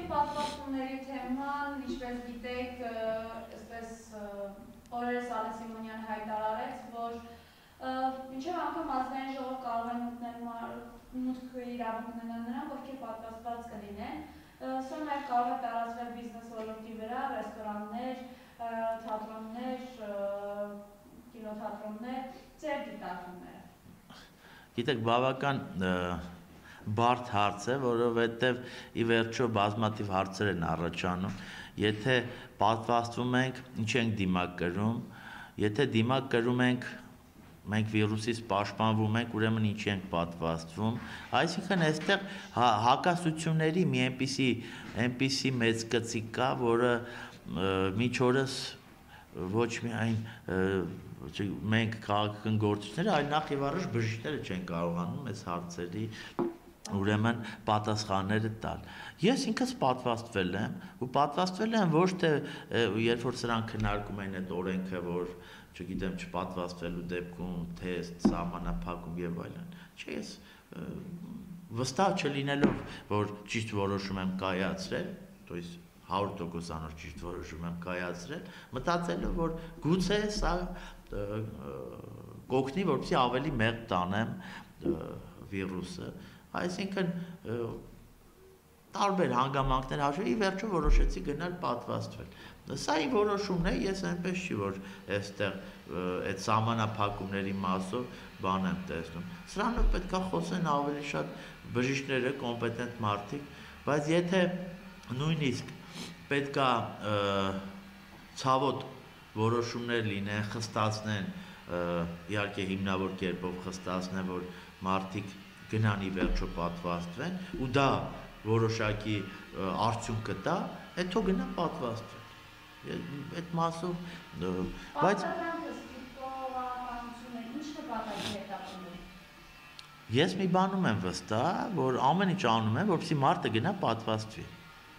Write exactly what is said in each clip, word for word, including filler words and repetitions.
Բանկի պատվաստումների թեման, ինչպես գիտեք, այսպես օրերս Ալեն Սիմոնյանը հայտարարեց, որ մինչև անգամ ազգային ժողով կարող են մտնել մուտք իրավունքներն նրան, ովքեր պատվաստված կլինեն։ Սա նաև կարող է տարածվել բիզնես ոլորտի վրա, ռեստորաններ, թատրոններ, կինոթատրոններ, ձեր դիտարկումները։ Գիտեք, բավական բարդ հարց է, որովհետև ի վերջո բազմաթիվ հարցեր են առաջանում։ Եթե պատվաստվում ենք, ինչ ենք դիմակ կրում, եթե դիմակ կրում ենք, մենք վիրուսից պաշտպանվում ենք, ուրեմն ինչի ենք պատվաստվում, այսինքն այստեղ հակասությունների մի այնպիսի այնպիսի մեծ կծիկ կա, որը մինչ օրս ոչ միայն մենք քաղաքական գործիչները, այլ նախ եւ առաջ բժիշկները չեն կարողանում այս հարցերի ուրեմն պատասխանները տալ։ Ես ինքս պատվաստվել եմ, ու պատվաստվել եմ ոչ թե երբ որ սրանք քննարկում են այդ օրենքը, որ չգիտեմ, չպատվաստվելու դեպքում թեստ, սահմանափակում եւ այլն։ Չէ, ես վստահ չլինելով, որ ճիշտ որոշում եմ կայացրել, то есть հարյուր տոկոսանոց ճիշտ որոշում եմ կայացրել, մտածելով, որ գուցե սա կօգնի, որպեսզի ավելի մեղմ տանեմ վիրուսը, այսինքն տարբեր հանգամանքներ հաշվի վերջո որոշեցի գնալ պատվաստվել։ Սա իմ որոշումն է, ես այնպես չի, որ այստեղ այդ սահմանափակումների մասով բան եմ տեսնում։ Սրանով պետք է խոսեն ավելի շատ բժիշկները, կոմպետենտ մարդիկ, բայց եթե նույնիսկ պետք է ցավոտ որոշումներ լինեն, խստացնեն, իհարկե հիմնավոր կերպով խստացնեն, որ մարդիկ գնան ի վերջո պատվաստվեն, ու դա որոշակի արդյունք կտա, հետո գնան պատվաստվեն։ Այդ մասով, բայց ես մի բանում եմ վստահ, որ ամեն ինչ անում եմ, որպեսզի մարդը գնա պատվաստվի։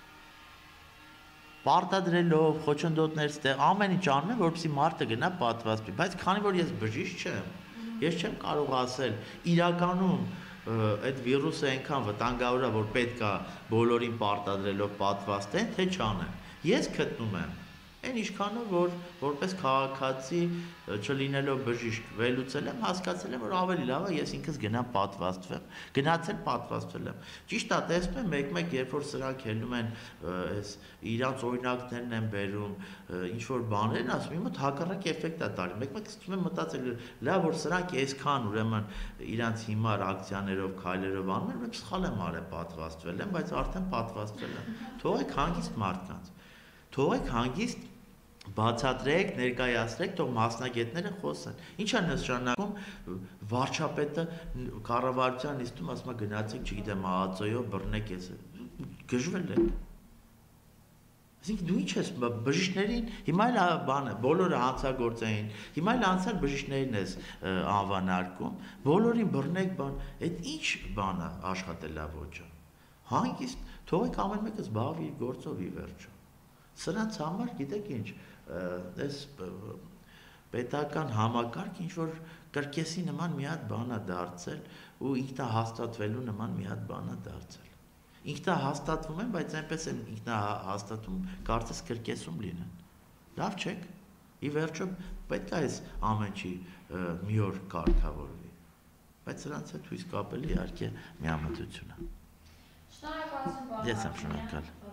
Պարտադրելով, խոչընդոտներ ստեղ, ամեն ինչ անում եմ, որպեսզի մարդը գնա պատվաստվի, բայց քանի որ ես բժիշկ չեմ, ես չեմ կարող ասել իրականում այդ վիրուսը այնքան վտանգավոր է, որ պետք է բոլորին պարտադրելով պատվաստեն, թե չանեն։ Ես գտնում եմ այն ինչքանով, որ որպես քաղաքացի չլինելով բժիշկ վերլուծել եմ, հասկացել եմ, որ ավելի լավ է ես ինքս գնամ պատվաստվեմ, գնացել պատվաստվել եմ։ Ճիշտ է, տեսնում եմ մեկ-մեկ, երբ որ սրանք ելնում են, այս իրանց օրինակներն են բերում, ինչ որ բաներ են ասում, իմը հակառակ էֆեկտ է տալի։ Մեկ-մեկ սկսում եմ մտածել, լավ որ սրանք այսքան ուրեմն իրանց հիմար ակցիաներով, քայլերով անում են, ուրեմն սխալ եմ արել պատվաստվել եմ, բայց արդեն պատվաստվել եմ։ Թողեք հանգիստ մարդկանց։ Թողեք հանգիստ բացատրեք, ներկայացրեք, թող մասնագետները խոսեն։ Ինչ է նշանակում վարչապետը կառավարության նիստում ասում է գնացեք, չգիտեմ, ԱԱԾ-ով բռնեք ես։ Գժվել եք։ Այսինքն դու ինչ ես բժիշկներին, հիմա էլ բանը, բոլորը հանցագործային, հիմա էլ անցյալ բժիշկներին ես անվանարկում, բոլորին բռնեք բան, այդ ինչ բան է աշխատելավոճը։ Հանգիստ թողեք ամեն մեկը զբաղվի իր գործով ի վերջո։ Սրանց համար, գիտեք ինչ, այս պետական համակարգ ինչ-որ կրկեսի նման մի հատ բան է դարձել ու ինքնահաստատվելու նման մի հատ բան է դարձել։ Ինքնահաստատվում են, բայց այնպես են ինքնահաստատում, կարծես կրկեսում լինեն։ Լավ չեք, ի վերջո պետք է այս ամենի մի օր կարգավորվի, բայց սրանց հետ հույս կապել իհարկե միամտությունը։ Շնորհակալություն, պարոն Ես եմ շնորհակալ։